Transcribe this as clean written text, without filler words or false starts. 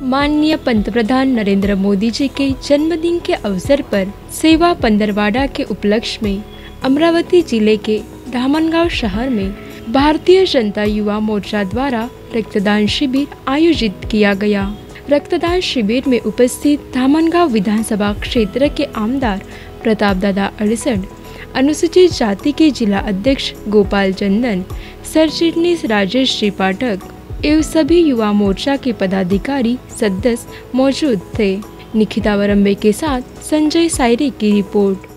माननीय पंतप्रधान नरेंद्र मोदी जी के जन्मदिन के अवसर पर सेवा पंदरवाड़ा के उपलक्ष्य में अमरावती जिले के धामनगांव शहर में भारतीय जनता युवा मोर्चा द्वारा रक्तदान शिविर आयोजित किया गया। रक्तदान शिविर में उपस्थित धामनगांव विधानसभा क्षेत्र के आमदार प्रताप दादा अड़सठ, अनुसूचित जाति के जिला अध्यक्ष गोपाल चंदन, सरचिटनीस राजेश श्री पाठक एवं सभी युवा मोर्चा के पदाधिकारी सदस्य मौजूद थे। निखिता वरम्बे के साथ संजय सायरे की रिपोर्ट।